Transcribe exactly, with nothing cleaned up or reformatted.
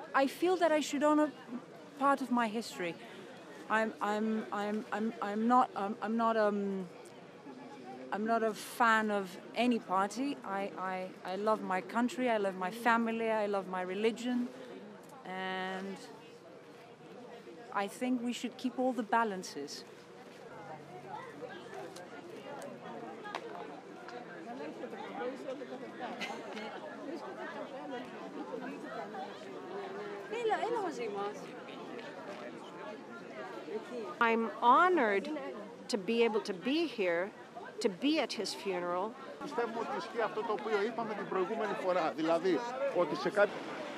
I feel that I should honor part of my history. I'm I'm I'm I'm I'm not um, I'm not um I'm not a fan of any party. I, I I love my country. I love my family. I love my religion, and I think we should keep all the balances. I'm honored to be able to be here, to be at his funeral. Πιστεύουμε ότι ισχύει αυτό το οποίο είπαμε την προηγούμενη φορά, δηλαδή ότι σε κάποιο